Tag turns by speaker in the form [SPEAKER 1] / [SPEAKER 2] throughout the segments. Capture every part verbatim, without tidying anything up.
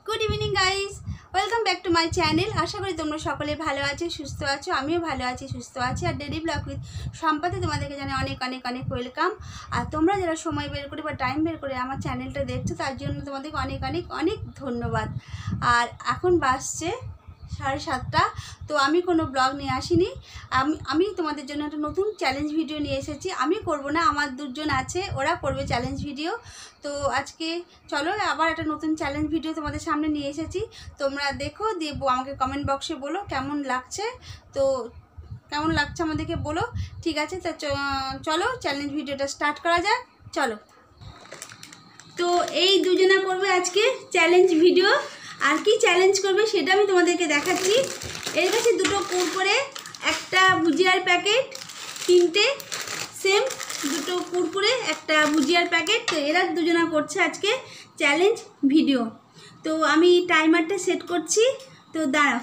[SPEAKER 1] Good evening guys welcome back to my channel. आशा करी तुम्हारा सकले भालो आछो सुस्थ आछो आमिओ भालो आछि सुस्थ आछि। और डेली ब्लग उइथ सम्पाते तुम्हादेरके जानाई अनेक अनेक अनेक वेलकाम। और तोमरा जारा समय बेर करे बा टाइम बेर करे आमार चैनलटा देखछो तार जोन्नो तुम्हादेरके अनेक अनेक अनेक धन्यवाद। और एखन बाजছে साढ़े सातटा। तो आमी कोनो ब्लग निये आसिनी, आमी आमी तोमादेर जोन्नो एकटा नतुन चैलेंज भिडियो निये एसेछि। आमी करब ना, आमार दुजन आछे ओरा करबे चैलेंज भिडियो। तो आज के चलो आबार एक नतून चैलेंज भिडियो तुम्हारे सामने निये एसेछि। तोमरा देखो दिए आमाके कमेंट बक्से बोलो केमन लागछे। तो केमन लागछे आमादेरके बोलो, ठीक आछे। तो चलो चैलेंज भिडियोटा स्टार्ट करा जाक। चलो तो এই দুজনা করবে আজকে চ্যালেঞ্জ ভিডিও। আর কি চ্যালেঞ্জ করবে সেটা আমি তোমাদেরকে দেখাচ্ছি। এর কাছে দুটো কুরকুরে, একটা ভুজিয়ার প্যাকেট, তিনটে সেম দুটো কুরকুরে, একটা ভুজিয়ার প্যাকেট। তো এরা দুজনা করছে আজকে চ্যালেঞ্জ ভিডিও। তো আমি টাইমারটা সেট করছি। তো দাঁড়াও,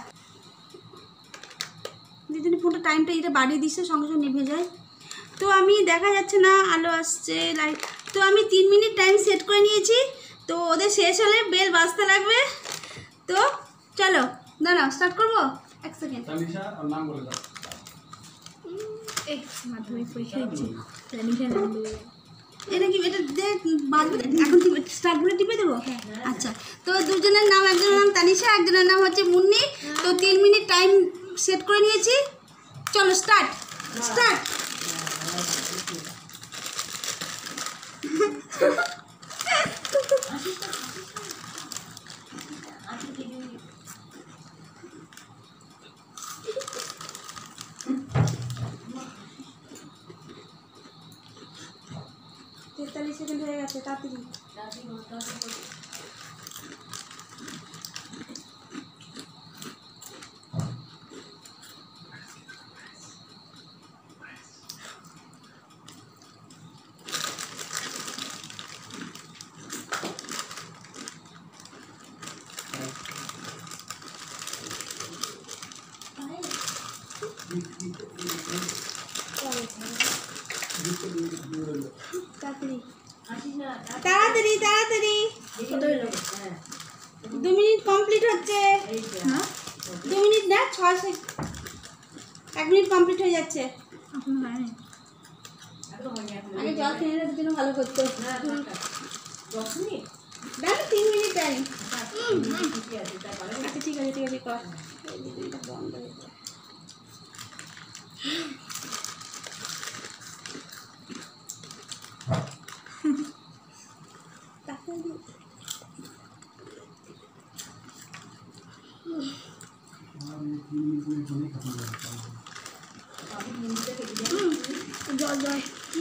[SPEAKER 1] যদি ফোনটা টাইমটা এটা বাড়িয়ে দিচ্ছে সঙ্গে সঙ্গে নিভে যায়। তো আমি দেখা যাচ্ছে না, আলো আসছে লাইট। তো আমি তিন মিনিট টাইম সেট করে নিয়েছি। তো ওদের শেষ হলে বেল বাজতে লাগবে। তো চলো দাঁড়াও স্টার্ট করবো। এক সেকেন্ড তানিশা আর নাম বলে দাও। এই মাধ্যমিক পরীক্ষা দিচ্ছি তানিশা নাম বলে দাও। এটা কি এটা দে বাজবে এখন কি স্টার্ট বলে টিপে দেবো? আচ্ছা, তো দুজনের নাম, একজনের নাম তানিশা, একজনের নাম হচ্ছে মুন্নি। তো তিন মিনিট টাইম সেট করে নিয়েছি। চলো স্টার্ট স্টার্ট। তেতাল্লিশ সেকেন্ড হয়ে গেছে, তাড়াতাড়ি। তাড়াতাড়ি তাড়াতাড়ি দু মিনিট কমপ্লিট হচ্ছে। দু মিনিট না ছয় সেকেন্ড, এক মিনিট কমপ্লিট হয়ে যাচ্ছে। আগে জল খেয়ে নেওয়ার জন্য ভালো করতো। দাঁড়া তিন মিনিট টাইম। আচ্ছা ঠিক আছে ঠিক আছে কর। বন্ধ হয়ে যায়। জল জল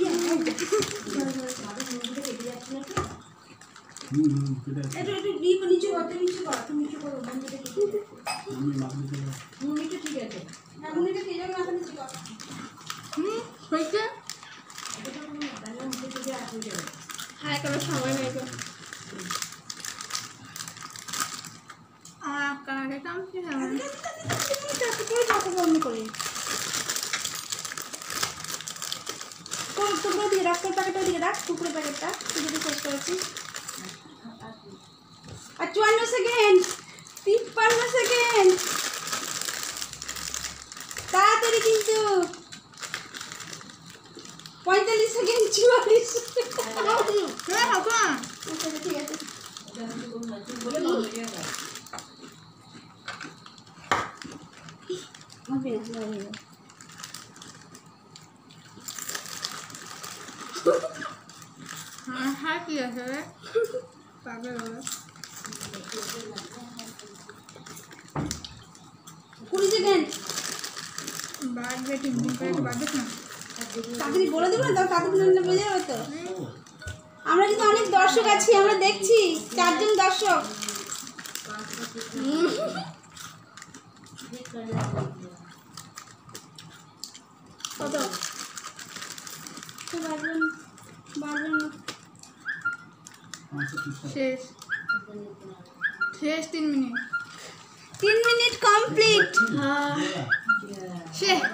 [SPEAKER 1] একটু একটু ডিপ নিচে করতে নিচে কর, তুমি নিচে করো বন্ধুটা কি আমি মাথা নিচে করো মুনিটা ঠিক আছে না মুনিটা ঠিক আছে মাথা নিচে কর। হুম হইছে এটা তো দাঁড়িয়ে মুখে থেকে আসে যাবে। হ্যাঁ কোনো সময় নেই তো। আ কারে কাম কি হবে এটা তো পুরো কথা বন্ধ করে কোন টুকরো দিয়ে রাখ, কোন প্যাকেটটা দিয়ে রাখ, টুকরো প্যাকেটটা যদি শেষ করেছি। আর চুয়ান্ন সেকেন্ড, তিপ্পান্ন সেকেন্ড, তাড়াতাড়ি কিন্তু। পঁয়তাল্লিশ সেকেন্ড, চুয়াল্লিশ ঠিক আছে। হ্যাঁ হ্যাঁ কি আছে রে পাগল হলো। কুড়ি সেকেন্ড বাজবে, ঠিক দিন করে বাজবে না। তাড়াতাড়ি বলে দেবো না, তাও তাড়াতাড়ি বোঝা যাবে তো। আমরা কিন্তু অনেক দর্শক আছি, আমরা দেখছি চারজন দর্শক। কত বাজবেন বাজবেন শেষ শেষ তিন মিনিট তিন মিনিট কমপ্লিট। শেষ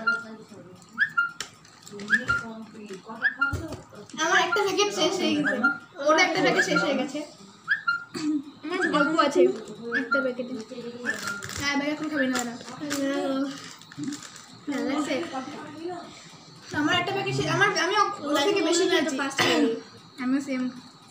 [SPEAKER 1] আমার একটা প্যাকেট শেষ হয়ে গেছে, ওটা একটা প্যাকেট শেষ হয়ে গেছে। আমার
[SPEAKER 2] অল্প আছে একটা প্যাকেটে। হ্যাঁ ভাই এখন খাবি না দাদা। আমার একটা প্যাকেট আমার আমি ওর থেকে বেশি খেয়েছি। আমি সেম।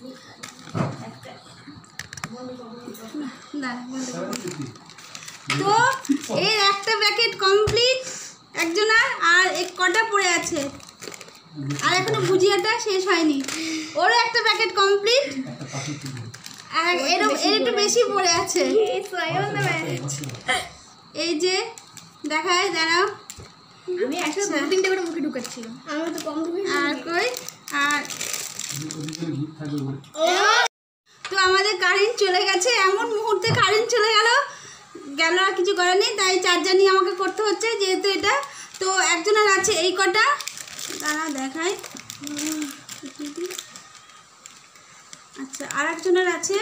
[SPEAKER 1] তো এর একটা প্যাকেট কমপ্লিট একজনের, আর এক কটা পড়ে আছে, আর এখনো ভুজিয়াটা শেষ হয়নি। ওরও একটা প্যাকেট কমপ্লিট, আর এর এর একটু বেশি পড়ে আছে। এই যে দেখায় দাঁড়াও,
[SPEAKER 2] আমি একসাথে দু তিনটে করে মুখে ঢুকাচ্ছি। আমি তো কম ঢুকাই।
[SPEAKER 1] আর কই আর তো আমাদের কারেন্ট চলে গেছে, এমন মুহূর্তে কারেন্ট চলে গেল গেল আর কিছু করার নেই, তাই চার্জার নিয়ে আমাকে করতে হচ্ছে যেহেতু এটা। তো একজনের আছে এই কটা, তারা দেখায়। আচ্ছা আর একজনের আছে,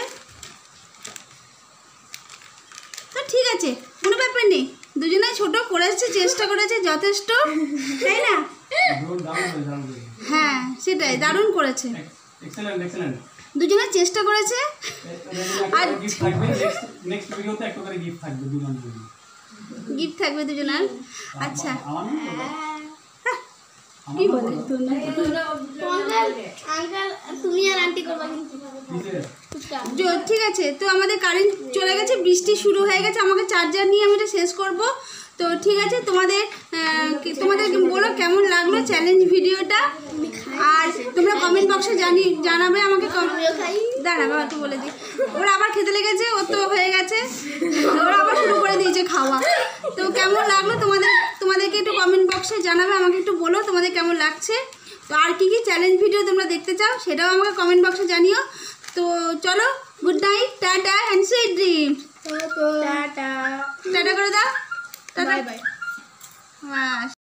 [SPEAKER 1] তো ঠিক আছে কোনো ব্যাপার নেই, দুজনে ছোট করেছে, চেষ্টা করেছে যথেষ্ট, তাই না? হ্যাঁ সেটাই, দারুণ করেছে, দুজনে চেষ্টা করেছে। আর গিফট থাকবে দুজনের। আচ্ছা কি বলে
[SPEAKER 2] তুমি আর আন্টি করবা
[SPEAKER 1] ঠিক আছে। তো আমাদের কারেন্ট চলে গেছে, বৃষ্টি শুরু হয়ে গেছে, আমাকে চার্জার নিয়ে আমি এটা শেষ করব। তো ঠিক আছে, তোমাদের তোমাদের বলো কেমন লাগলো চ্যালেঞ্জ ভিডিওটা, আর তোমরা কমেন্ট বক্সে জানি জানাবে আমাকে। দাঁড়া বাবা তো বলে দিই, ওরা আবার খেতে লেগেছে, ওর তো হয়ে গেছে, ওরা আবার শুরু করে দিয়েছে খাওয়া। তো কেমন লাগলো তোমাদের তোমাদেরকে একটু কমেন্ট বক্সে জানাবে, আমাকে একটু বলো তোমাদের কেমন লাগছে। তো আর কি কি চ্যালেঞ্জ ভিডিও তোমরা দেখতে চাও সেটাও আমাকে কমেন্ট বক্সে জানিও। তো চলো, good night, tata and sweet dream.
[SPEAKER 2] Tata
[SPEAKER 1] tata করে দাও, টাটা
[SPEAKER 2] বাই বাই।
[SPEAKER 1] বাস।